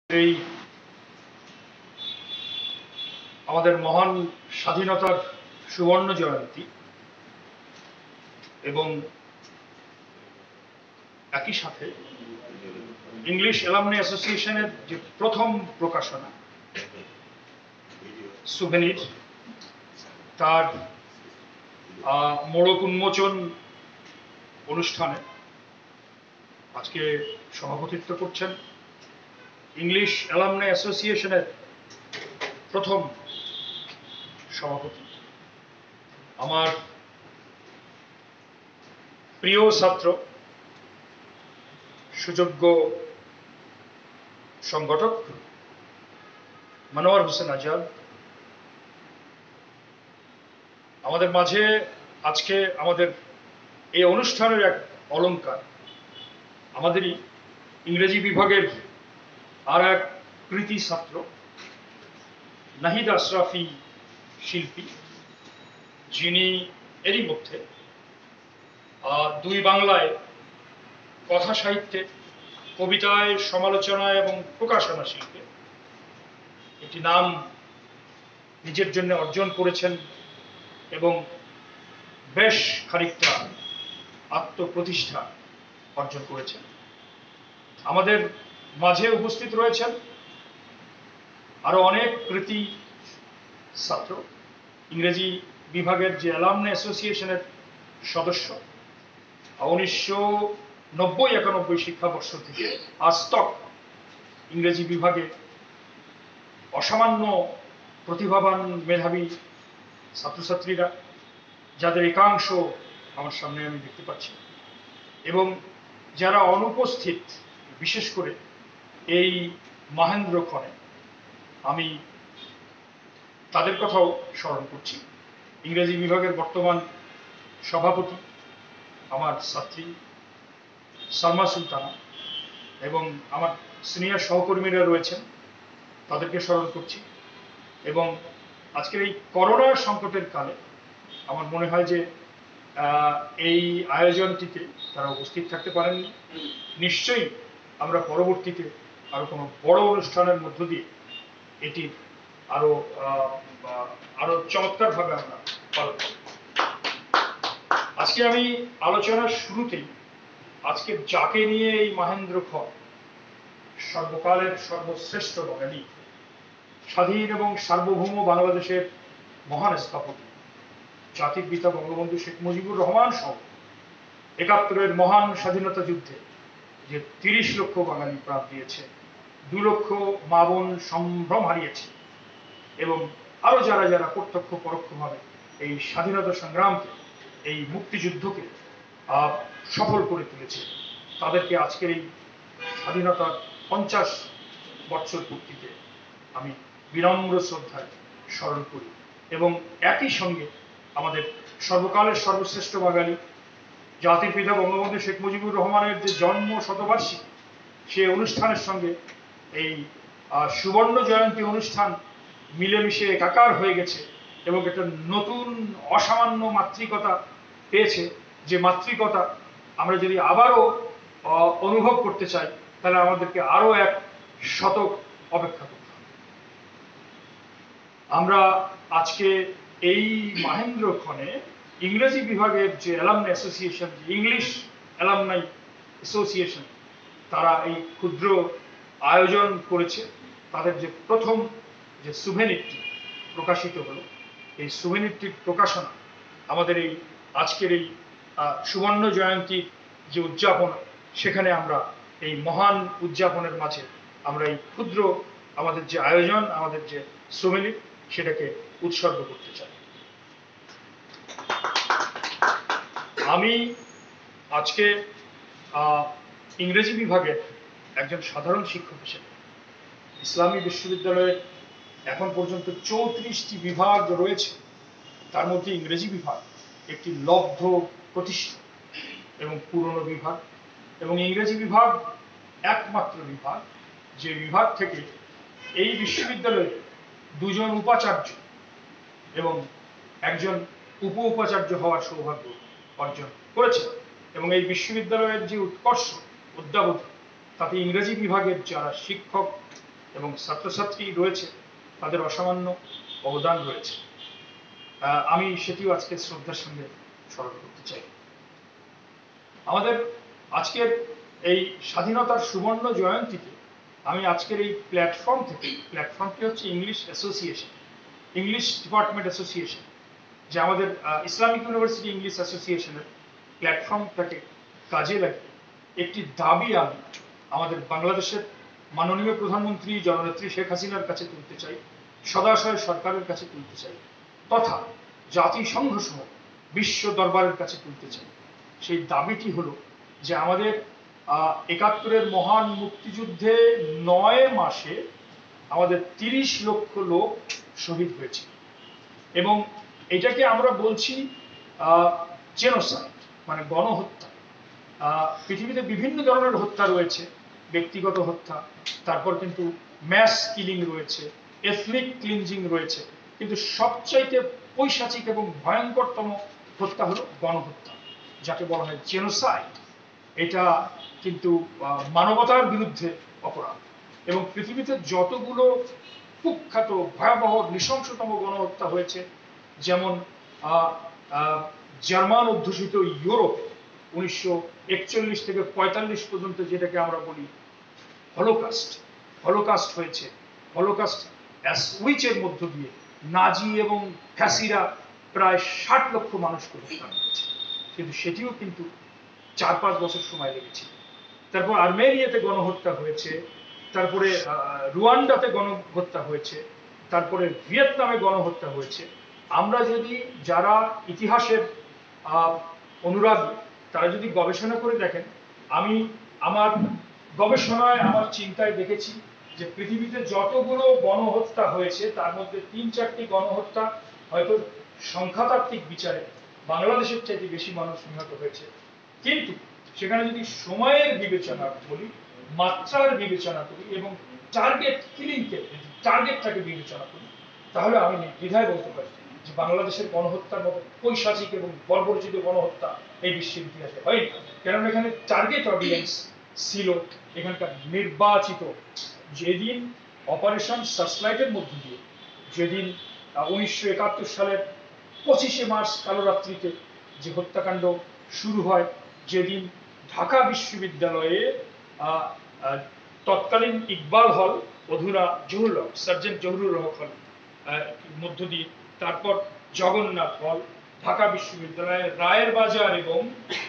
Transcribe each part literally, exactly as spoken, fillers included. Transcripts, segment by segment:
এই আমাদের মহান স্বাধীনতার সুবর্ণ জয়ন্তী এবং একই সাথে ইংলিশ অ্যালামনি অ্যাসোসিয়েশনের যে প্রথম প্রকাশনা সুভেনির তার মোড়ক উন্মোচন অনুষ্ঠানে আজকে সভাপতিত্ব করছেন ইংলিশ অ্যালামনি অ্যাসোসিয়েশনের প্রথম সভাপতি আমার প্রিয় ছাত্র সুযোগ্য সংগঠক মনোয়ার হোসেন আজাদ। আমাদের মাঝে আজকে আমাদের এই অনুষ্ঠানের এক অলংকার আমাদেরই ইংরেজি বিভাগের আর এক কৃতি ছাত্র নাহিদ আশরাফি শিল্পী, যিনি এরই মধ্যে দুই বাংলায় কথা সাহিত্যে, কবিতায়, সমালোচনায় এবং প্রকাশনা শিল্পে একটি নাম নিজের জন্য অর্জন করেছেন এবং বেশ খানিকটা আত্মপ্রতিষ্ঠা অর্জন করেছেন। আমাদের মাঝে উপস্থিত রয়েছেন আরো অনেক কৃতি ছাত্র, ইংরেজি বিভাগের যে অ্যালামনি অ্যাসোসিয়েশনের সদস্য, উনিশশো নব্বই একানব্বই শিক্ষাবর্ষ থেকে আজ তক ইংরেজি বিভাগে অসামান্য প্রতিভাবান মেধাবী ছাত্রছাত্রীরা, যাদের একাংশ আমার সামনে আমি দেখতে পাচ্ছি, এবং যারা অনুপস্থিত, বিশেষ করে এই মহেন্দ্রক্ষণে আমি তাদের কথাও স্মরণ করছি। ইংরেজি বিভাগের বর্তমান সভাপতি আমার ছাত্রী সালমা সুলতানা এবং আমার সিনিয়র সহকর্মীরা রয়েছেন, তাদেরকে স্মরণ করছি। এবং আজকের এই করোনা সংকটের কালে আমার মনে হয় যে এই আয়োজনটিতে তারা উপস্থিত থাকতে পারেননি। নিশ্চয়ই আমরা পরবর্তীতে আরো কোনো বড় অনুষ্ঠানের মধ্য দিয়ে এটি আরো আরো চমৎকার ভাবে আমরা পালন করব। আজকে আমি আলোচনার শুরুতেই আজকে যাকে নিয়ে এই মহেন্দ্রক্ষণ, সর্বকালের সর্বশ্রেষ্ঠ বাঙালি, স্বাধীন এবং সার্বভৌম বাংলাদেশের মহান স্থপতি, জাতির পিতা বঙ্গবন্ধু শেখ মুজিবুর রহমান সহ একাত্তরের মহান স্বাধীনতা যুদ্ধে যে তিরিশ লক্ষ বাঙালি প্রাণ দিয়েছে, দু লক্ষ মা বোন সম্ভ্রম হারিয়েছে, এবং আরো যারা যারা প্রত্যক্ষ পরোক্ষভাবে এই স্বাধীনতা সংগ্রামকে, এই মুক্তিযুদ্ধকে সফল করে তুলেছে, তাদেরকে আজকের এই স্বাধীনতার পঞ্চাশ বৎসর পূর্তিতে আমি বিনম্র শ্রদ্ধায় স্মরণ করি। এবং একই সঙ্গে আমাদের সর্বকালের সর্বশ্রেষ্ঠ বাঙালি, জাতির পিতা বঙ্গবন্ধু শেখ মুজিবুর রহমানের যে জন্ম শতবার্ষিকী, সে অনুষ্ঠানের সঙ্গে এই সুবর্ণ জয়ন্তী অনুষ্ঠান মিলেমিশে একাকার হয়ে গেছে এবং একটা নতুন অসামান্য মাতৃকতা পেয়েছে। যে মাতৃকতা আমরা যদি আবারও অনুভব করতে চাই, তাহলে আমাদেরকে আরো এক শতক অপেক্ষা করতে হবে। আমরা আজকে এই মহেন্দ্রক্ষণে ইংরেজি বিভাগের যে alumni association, English alumni association, তারা এই ক্ষুদ্র আয়োজন করেছে। তাদের যে প্রথম যে সুভেনিরটি প্রকাশিত হলো, এই সুভেনিরটির প্রকাশনা আমাদের এই আজকের এই সুবর্ণ জয়ন্তী যে উদযাপন, সেখানে আমরা এই মহান উদযাপনের মাঝে আমরা এই ক্ষুদ্র আমাদের যে আয়োজন, আমাদের যে সুভেনির, সেটাকে উৎসর্গ করতে চাই। আমি আজকে ইংরেজি বিভাগের একজন সাধারণ শিক্ষক হিসেবে, ইসলামী বিশ্ববিদ্যালয়ের এখন পর্যন্ত চৌত্রিশটি বিভাগ রয়েছে, তার মধ্যে ইংরেজি বিভাগ একটি লব্ধ প্রতিষ্ঠা এবং পুরনো বিভাগ, এবং ইংরেজি বিভাগ একমাত্র বিভাগ যে বিভাগ থেকে এই বিশ্ববিদ্যালয়ে দুজন উপাচার্য এবং একজন উপ উপাচার্য হওয়ার সৌভাগ্য অর্জন করেছে। এবং এই বিশ্ববিদ্যালয়ের যে উৎকর্ষ, অদ্যাবধি, তাতে ইংরেজি বিভাগের যারা শিক্ষক এবং ছাত্রছাত্রী রয়েছে, তাদের অসামান্য অবদান রয়েছে। আমি সেটিও আজকে শ্রদ্ধার সঙ্গে স্মরণ করতে চাই। আমাদের আজকের এই স্বাধীনতার সুবর্ণ জয়ন্তীতে আমি আজকের এই প্ল্যাটফর্ম থেকে, প্ল্যাটফর্মটি হচ্ছে English association, English department association, যে আমাদের ইসলামিক ইউনিভার্সিটি ইংলিশ অ্যাসোসিয়েশনের প্ল্যাটফর্মটাকে কাজে লাগিয়ে একটি দাবি আমি আমাদের বাংলাদেশের মাননীয় প্রধানমন্ত্রী জননেত্রী শেখ হাসিনার কাছে তুলতে চাই, সদাশয় সরকারের কাছে তুলতে চাই, তথা জাতিসংঘ সহ বিশ্ব দরবারের কাছে তুলতে চাই। সেই দাবিটি হলো যে আমাদের একাত্তরের মহান মুক্তিযুদ্ধে নয় মাসে আমাদের তিরিশ লক্ষ লোক শহীদ হয়েছে, এবং এটাকে আমরা বলছি জেনোসাইড, মানে গণহত্যা। পৃথিবীতে বিভিন্ন ধরনের হত্যা রয়েছে, ব্যক্তিগত হত্যা, তারপর কিন্তু ম্যাস কিলিং রয়েছে, এথনিক ক্লিনজিং রয়েছে, কিন্তু সবচাইতে পৈশাচিক এবং ভয়ঙ্করতম হত্যা হলো গণহত্যা, যাকে বলা হয় জেনোসাইড। এটা কিন্তু মানবতার বিরুদ্ধে অপরাধ, এবং পৃথিবীতে যতগুলো কুখ্যাত ভয়াবহ নৃশংসতম গণহত্যা হয়েছে, যেমন জার্মান অধ্যুষিত ইউরোপ উনিশশো একচল্লিশ থেকে পঁয়তাল্লিশ পর্যন্ত যেটাকে আমরা বলি হলোকাস্ট, হলোকাস্ট হয়েছে। হলোকাস্ট অ্যাসউইচের মধ্য দিয়ে নাজি এবং ফ্যাসিরা প্রায় ষাট লক্ষ মানুষকে হত্যা করেছে, কিন্তু সেটিও কিন্তু চার পাঁচ বছর সময় লেগেছে। তারপর আর্মেনিয়াতে গণহত্যা হয়েছে, তারপরে রুয়ান্ডাতে গণহত্যা হয়েছে, তারপরে ভিয়েতনামে গণহত্যা হয়েছে। আমরা যদি যারা ইতিহাসের অনুরাগী, তারা যদি গবেষণা করে দেখেন, আমি আমার গবেষণায় আমার চিন্তায় দেখেছি যে পৃথিবীতে যতগুলো গণহত্যা হয়েছে তার মধ্যে তিন চারটি গণহত্যা হয়তো সংখ্যাতাত্ত্বিক বিচারে বাংলাদেশের চাইতে বেশি মানুষ নিহত হয়েছে, কিন্তু সেখানে যদি সময়ের বিবেচনা করি, মাত্রার বিবেচনা করি এবং টার্গেট কিলিংকে, টার্গেটটাকে বিবেচনা করি, তাহলে আমি নির্দ্বিধায় বলতে পারি যে বাংলাদেশের গণহত্যার মতো পৈশাচিক এবং বর্বরচিত গণহত্যা এই বিশ্বের ইতিহাসে হয়নি। কেননা এখানে টার্গেট অডিয়েন্স ছিল এখানকার নির্বাচিত। যেদিন অপারেশন সার্চলাইটের মধ্য দিয়ে, যেদিন উনিশশো একাত্তর সালের পঁচিশে মার্চ কালরাত্রিতে যে হত্যাকাণ্ড শুরু হয়, যেদিন ঢাকা বিশ্ববিদ্যালয়ে তৎকালীন ইকবাল হল, অধুনা জহুরুল হক, সার্জেন্ট জহুরুল হক হল মধ্য দিয়ে, তারপর জগন্নাথ হল, ঢাকা বিশ্ববিদ্যালয়ের রায়ের বাজার এবং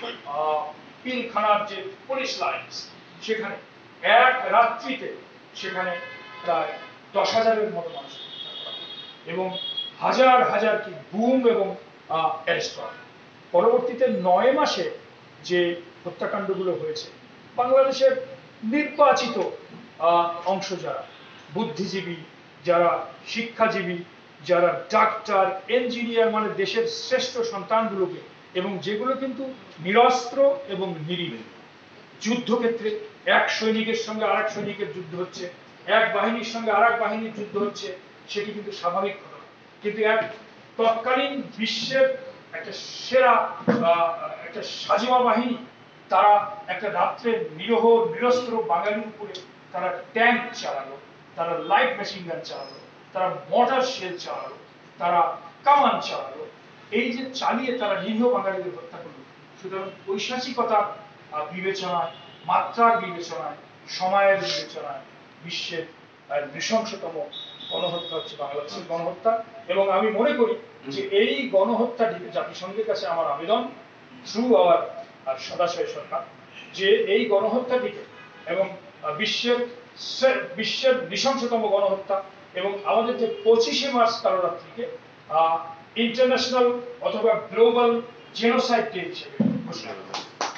পিলখানার যে পুলিশ লাইন্স, সেখানে এক রাত্রিতে সেখানে প্রায় দশ হাজারের মতো মানুষ এবং হাজার হাজার কি গুম এবং অ্যারেস্ট করা। পরবর্তীতে নয় মাসে যে হত্যাকাণ্ডগুলো হয়েছে, বাংলাদেশের নির্বাচিত অংশ যারা বুদ্ধিজীবী, যারা শিক্ষাজীবী, যারা ডাক্তার, ইঞ্জিনিয়ার, মানে দেশের শ্রেষ্ঠ সন্তানগুলোকে, এবং যেগুলো কিন্তু নিরস্ত্র এবং নিরীহ, যুদ্ধক্ষেত্রে এক সৈনিকের সঙ্গে আর এক সৈনিকের যুদ্ধ হচ্ছে, এক বাহিনীর সঙ্গে আর এক বাহিনীর যুদ্ধ হচ্ছে, সেটি কিন্তু স্বাভাবিক ঘটনা। কিন্তু এক তৎকালীন বিশ্বের একটা সেরা একটা সাজিমা বাহিনী, তারা একটা রাত্রে নিরহ নিরস্ত্র বাঙালির উপরে তারা ট্যাঙ্ক চালালো, তারা লাইট মেশিন গান চালালো, তারা মর্টার শেল চালালো, তারা কামান চালালো। এই যে চালিয়ে তারা নিরীহ বাঙালিদের হত্যা করলো। সুতরাং ঐশাসিকতার বিবেচনায়, মাত্রার বিবেচনায়, সময়ের বিবেচনায় বিশ্বের নৃশংসতম গণহত্যা হচ্ছে বাংলাদেশের গণহত্যা। এবং আমি মনে করি যে এই গণহত্যাটি জাতিসংঘের কাছে আমার আবেদন, থ্রু আওয়ার সদাশয় সরকার, যে এই গণহত্যাটিকে এবং বিশ্বের বিশ্বের নৃশংসতম গণহত্যা এবং আমাদের যে পঁচিশে মার্চ কালরাত্রিকে ইন্টারন্যাশনাল অথবা গ্লোবাল জেনোসাইড ডে হিসেবে ঘোষণা করা।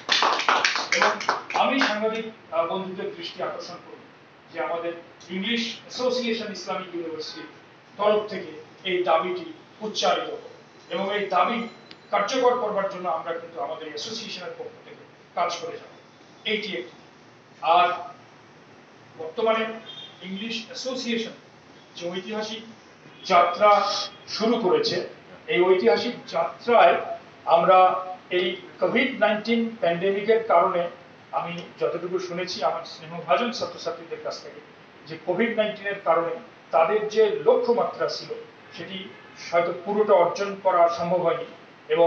এবং আমি সাংবাদিক বন্ধুদের দৃষ্টি আকর্ষণ করব যে আমাদের ইংলিশ অ্যাসোসিয়েশন ইসলামিক ইউনিভার্সিটির তরফ থেকে এই দাবিটি উচ্চারিত হবে, এবং এই দাবি কার্যকর করবার জন্য আমরা কিন্তু আমাদের অ্যাসোসিয়েশনের পক্ষ থেকে কাজ করে যাব। এইটি একটি। আর বর্তমানে ইংলিশ অ্যাসোসিয়েশন যে ঐতিহাসিক যাত্রা শুরু করেছে, এই ঐতিহাসিক যাত্রায় আমরা এই কোভিড নাইন্টিন প্যান্ডেমিকের কারণে, আমি যতটুকু শুনেছি আমার স্নেহভাজন ছাত্রছাত্রীদের কাছ থেকে, যে কোভিড নাইন্টিনের কারণে তাদের যে লক্ষ্যমাত্রা ছিল সেটি হয়তো পুরোটা অর্জন করা সম্ভব হয়নি, এবং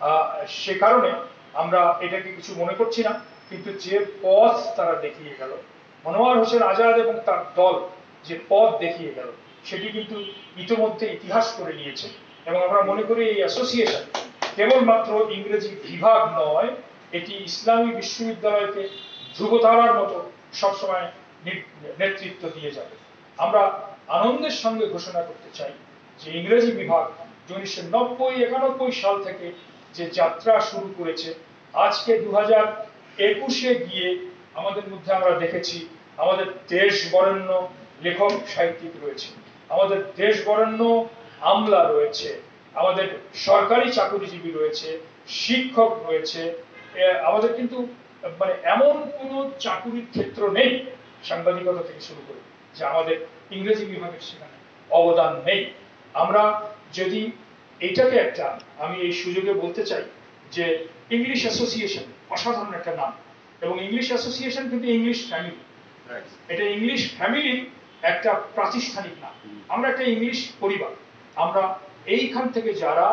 সে কারণে আমরা এটাকে কিছু মনে করছি না। কিন্তু যে পথ তারা দেখিয়ে গেল, মনোয়ার হোসেন আজাদ এবং তার দল যে পথ দেখিয়ে গেল, সেটি কিন্তু ইতিমধ্যে ইতিহাস করে নিয়েছে। এবং আমরা মনে করি এই অ্যাসোসিয়েশন কেবলমাত্র ইংরেজি বিভাগ নয়, এটি ইসলামী বিশ্ববিদ্যালয়কে ধ্রুবতারার মতো সবসময় নেতৃত্ব দিয়ে যাবে। আমরা আনন্দের সঙ্গে ঘোষণা করতে চাই যে ইংরেজি বিভাগ উনিশশো নব্বই একানব্বই সাল থেকে যে যাত্রা শুরু করেছে, আজকে দু হাজার একুশে গিয়ে আমাদের মধ্যে আমরা দেখেছি আমাদের দেশ বরেণ্য লেখক সাহিত্যিক রয়েছে, আমাদের দেশ বরেণ্য আমলা রয়েছে, আমাদের সরকারি চাকরিজীবী রয়েছে, শিক্ষক রয়েছে। আমাদের কিন্তু মানে এমন কোনো চাকুরির ক্ষেত্র নেই সাংবাদিকতা থেকে শুরু করে যে আমাদের ইংরেজি বিভাগের সেখানে অবদান নেই। আমরা যদি এইটাকে একটা, আমি এই সুযোগে বলতে চাই যে ইংলিশ অ্যাসোসিয়েশন অসাধারণ একটা নাম, এবং ইংলিশ অ্যাসোসিয়েশন কিন্তু ইংলিশ ফ্যামিলি, এটা ইংলিশ ফ্যামিলির একটা প্রাতিষ্ঠানিক নাম। আমরা একটা ইংলিশ পরিবার। আমরা এইখান থেকে যারা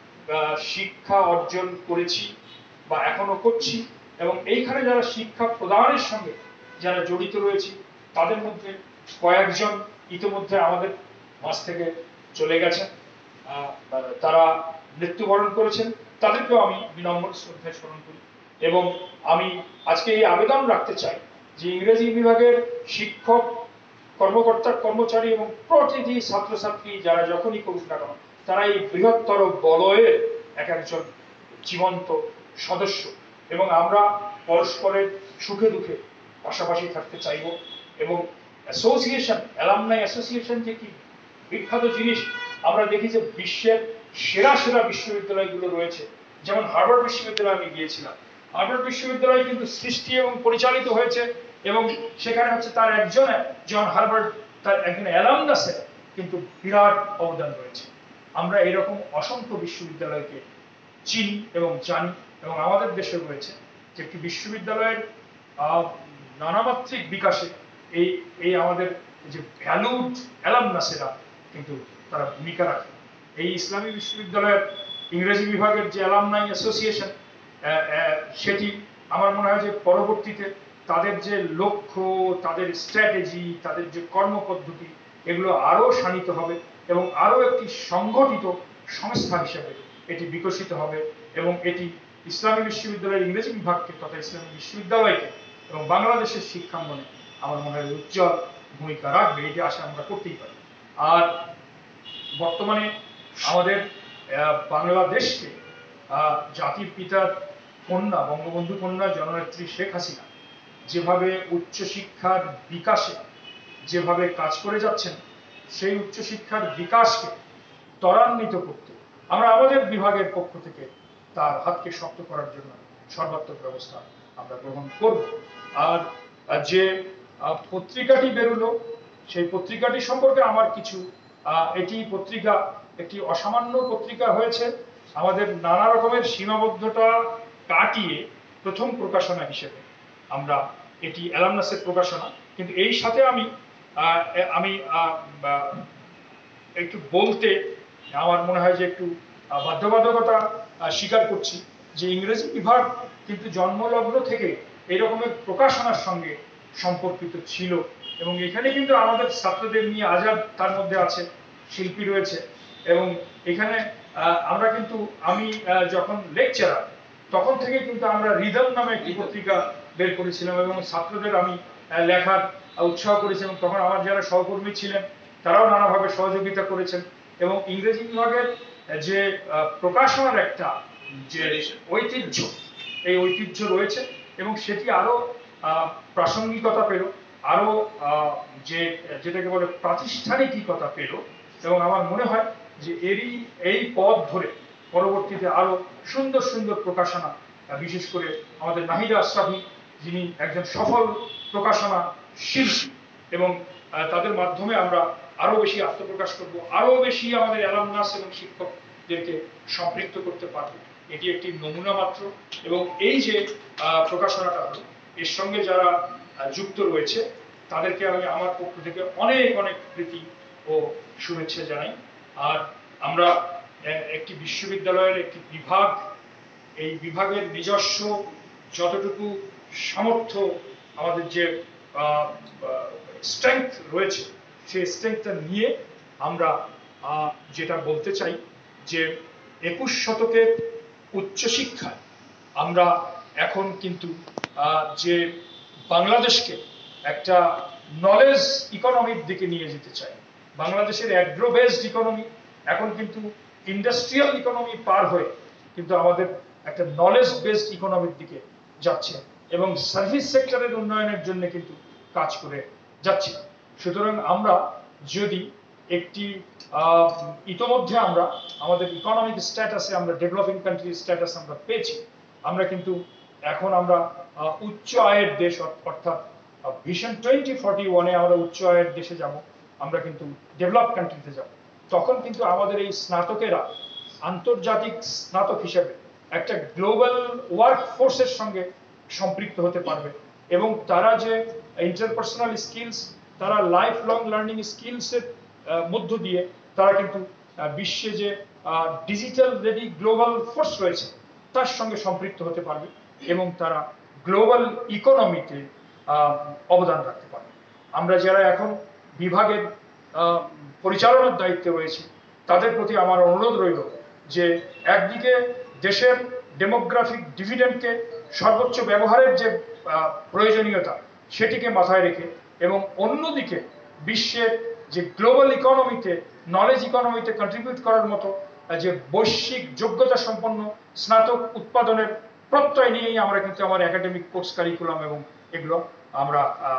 শিক্ষা অর্জন করেছি বা এখনো করছি, এবং এইখানে যারা শিক্ষা প্রদানের সঙ্গে যারা জড়িত রয়েছি, তাদের মধ্যে কয়েকজন ইতিমধ্যে আমাদের মাঝ থেকে চলে গেছেন, তারা মৃত্যুবরণ করেছেন, তাদেরকেও আমি বিনম্র শ্রদ্ধায় স্মরণ করি। এবং আমি আজকে এই আবেদন রাখতে চাই যে ইংরেজি বিভাগের শিক্ষক, কর্মকর্তা, কর্মচারী এবং প্রতিটি ছাত্রছাত্রী যারা যখনই করুক না কেন, তারা এই বৃহত্তর বলয়ের এক একজন জীবন্ত সদস্য, এবং আমরা পরস্পরের সুখে দুঃখে পাশাপাশি থাকতে চাইব। এবং অ্যাসোসিয়েশন, অ্যালামনাই অ্যাসোসিয়েশন যে কি বিখ্যাত জিনিস, আমরা দেখি যে বিশ্বের সেরা সেরা বিশ্ববিদ্যালয়গুলো রয়েছে। যেমন হার্ভার্ড বিশ্ববিদ্যালয়ে আমি গিয়েছিলাম, হার্ভার্ড বিশ্ববিদ্যালয় কিন্তু সৃষ্টি এবং পরিচালিত হয়েছে, এবং সেখানে হচ্ছে তার একজন জন হার্ভার্ড, তার একজন অ্যালামনাসের কিন্তু বিরাট অবদান রয়েছে। আমরা এরকম অসংখ্য বিশ্ববিদ্যালয়কে চিনি এবং জানি, এবং আমাদের দেশে রয়েছে যে একটি বিশ্ববিদ্যালয়ের নানামাত্রিক বিকাশে এই এই আমাদের যে ভ্যালুড অ্যালামনাসেরা কিন্তু তারা ভূমিকা রাখে। এই ইসলামী বিশ্ববিদ্যালয়ের ইংরেজি বিভাগের যে অ্যালামনাই অ্যাসোসিয়েশন, সেটি আমার মনে হয় যে পরবর্তীতে তাদের যে লক্ষ্য, তাদের স্ট্র্যাটেজি, তাদের যে কর্মপদ্ধতি, এগুলো আরো শানিত হবে এবং আরো একটি সংগঠিত সংস্থা হিসেবে এটি বিকশিত হবে, এবং এটি ইসলামী বিশ্ববিদ্যালয়ের ইংরেজি বিভাগকে তথা ইসলামী বিশ্ববিদ্যালয়কে এবং বাংলাদেশের শিক্ষাঙ্গনে আমার মনে হয় উজ্জ্বল ভূমিকা রাখবে, এটি আশা আমরা করতেই পারি। আর বর্তমানে আমাদের বাংলাদেশকে জাতির পিতার কন্যা, বঙ্গবন্ধু কন্যা জননেত্রী শেখ হাসিনা যেভাবে উচ্চশিক্ষার বিকাশে যেভাবে কাজ করে যাচ্ছেন, সেই উচ্চশিক্ষার বিকাশকে ত্বরান্বিত করতে আমরা আমাদের বিভাগের পক্ষ থেকে তার হাতকে শক্ত করার জন্য সর্বাত্মক ব্যবস্থা আমরা গ্রহণ করব। আর যে পত্রিকাটি বেরোলো, সেই পত্রিকাটি সম্পর্কে আমার কিছু, এটি পত্রিকা একটি অসামান্য পত্রিকা হয়েছে, আমাদের নানা রকমের সীমাবদ্ধতা কাটিয়ে প্রথম প্রকাশনা হিসেবে আমরা এটি অ্যালামনাসের প্রকাশনা। কিন্তু এই সাথে আমি আমি একটু বলতে আমার মনে হয় যে একটু বাধ্যবাধকতা স্বীকার করছি যে ইংরেজি বিভাগ কিন্তু জন্মলগ্ন থেকে এই রকমের প্রকাশনার সঙ্গে সম্পর্কিত ছিল, এবং এখানে কিন্তু আমাদের ছাত্রদের নিয়ে আজাদ তার মধ্যে আছে, শিল্পী রয়েছে, এবং এখানে আমরা কিন্তু আমি যখন লেকচারার তখন থেকে কিন্তু আমরা রিদম নামে একটি পত্রিকা বের করেছিলাম, এবং ছাত্রদের আমি লেখার উৎসাহ করেছি, এবং তখন আমার যারা সহকর্মী ছিলেন তারাও নানাভাবে সহযোগিতা করেছেন। এবং ইংরেজি বিভাগের যে প্রকাশনার একটা যে ঐতিহ্য, এই ঐতিহ্য রয়েছে, এবং সেটি আরো প্রাসঙ্গিকতা পেল, আরো যে যেটাকে বলে প্রাতিষ্ঠানিকতা পেল, এবং আমার মনে হয় যে এরই এই পথ ধরে পরবর্তীতে আরো সুন্দর সুন্দর প্রকাশনা, বিশেষ করে আমাদের নাহিদা আশরাফি যিনি একজন সফল প্রকাশনা শিল্পী, এবং তাদের মাধ্যমে আমরা আরো বেশি আত্মপ্রকাশ করব, আরো বেশি আমাদের অ্যালামনাস এবং শিক্ষকদেরকে সম্পৃক্ত করতে পারবো। এটি একটি নমুনা মাত্র, এবং এই যে প্রকাশনাটা হলো এর সঙ্গে যারা যুক্ত রয়েছে তাদেরকে আমি আমার পক্ষ থেকে অনেক অনেক প্রীতি ও শুভেচ্ছা জানাই। আর আমরা একটি বিশ্ববিদ্যালয়ের একটি বিভাগ, এই বিভাগের নিজস্ব যতটুকু সামর্থ্য, আমাদের যে স্ট্রেংথ রয়েছে, সেই স্ট্রেংথটা নিয়ে আমরা যেটা বলতে চাই যে একুশ শতকের উচ্চশিক্ষায় আমরা এখন কিন্তু যে বাংলাদেশকে একটা নলেজ ইকোনমির দিকে নিয়ে যেতে চাই। বাংলাদেশের অ্যাগ্রো বেসড ইকোনমি এখন কিন্তু ইন্ডাস্ট্রিয়াল ইকোনমি পার হয়ে কিন্তু আমাদের একটা নলেজ বেসড ইকোনমির দিকে যাচ্ছে এবং সার্ভিস সেক্টরের উন্নয়নের জন্য কিন্তু কাজ করে যাচ্ছে। সুতরাং আমরা যদি একটি ইতোমধ্যে আমরা আমাদের ইকোনমিক স্ট্যাটাসে আমরা ডেভেলপিং কান্ট্রির স্ট্যাটাস আমরা পেয়েছি, আমরা কিন্তু এখন আমরা উচ্চ আয়ের দেশ, অর্থাৎ ভিশন টোয়েন্টি ফর্টি ওয়ানে আমরা উচ্চ আয়ের দেশে যাব, আমরা কিন্তু ডেভেলপ কান্ট্রিতে যাব। তখন কিন্তু আমাদের এই স্নাতকেরা আন্তর্জাতিক স্নাতক হিসেবে একটা গ্লোবাল ওয়ার্ক ফোর্সের সঙ্গে সম্পৃক্ত হতে পারবে এবং তারা যে ইন্টারপার্সোনাল স্কিলস, তারা লাইফ লং লার্নিং স্কিলসের মধ্য দিয়ে তারা কিন্তু বিশ্বে যে ডিজিটাল রেডি গ্লোবাল ফোর্স রয়েছে তার সঙ্গে সম্পৃক্ত হতে পারবে এবং তারা গ্লোবাল ইকোনমিতে অবদান রাখতে পারবে। আমরা যারা এখন বিভাগের পরিচালনার দায়িত্বে রয়েছে তাদের প্রতি আমার অনুরোধ রইল যে একদিকে দেশের ডেমোগ্রাফিক ডিভিডেন্ডকে সর্বোচ্চ ব্যবহারের যে প্রয়োজনীয়তা সেটিকে মাথায় রেখে এবং অন্যদিকে বিশ্বের যে গ্লোবাল ইকোনমিতে, নলেজ ইকোনমিতে কন্ট্রিবিউট করার মতো যে বৈশ্বিক যোগ্যতা সম্পন্ন স্নাতক উৎপাদনের প্রত্যয় নিয়েই আমরা কিন্তু আমার একাডেমিক কোর্স কারিকুলাম এবং এগুলো আমরা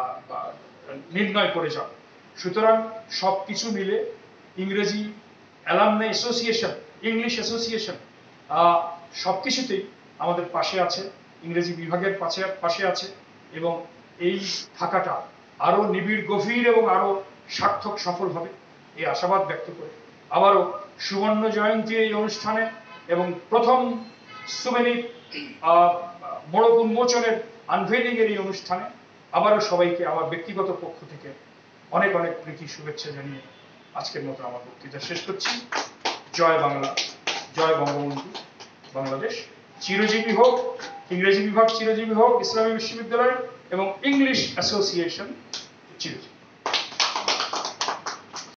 নির্ণয় করে যাব। সুতরাং সব কিছু মিলে ইংরেজি অ্যালামনাই অ্যাসোসিয়েশন, ইংলিশ অ্যাসোসিয়েশন সব কিছুতেই আমাদের পাশে আছে, ইংরেজি বিভাগের পাশে পাশে আছে এবং এই থাকাটা আরো নিবিড়, গভীর এবং আরো সার্থক সফল হবে এই আশাবাদ ব্যক্ত করে আবারও সুবর্ণ জয়ন্তীর এই অনুষ্ঠানে এবং প্রথম সুভেনির মোড়ক উন্মোচনের আনভেলিং এর এই অনুষ্ঠানে আবারও সবাইকে আমার ব্যক্তিগত পক্ষ থেকে অনেক অনেক প্রীতি শুভেচ্ছা জানিয়ে আজকের মতো আমার বক্তৃতা শেষ করছি। জয় বাংলা, জয় বঙ্গবন্ধু, বাংলাদেশ চিরজীবী হোক, ইংরেজি বিভাগ চিরজীবী হোক, ইসলামী বিশ্ববিদ্যালয় এবং ইংলিশ অ্যাসোসিয়েশন চিরজীবী।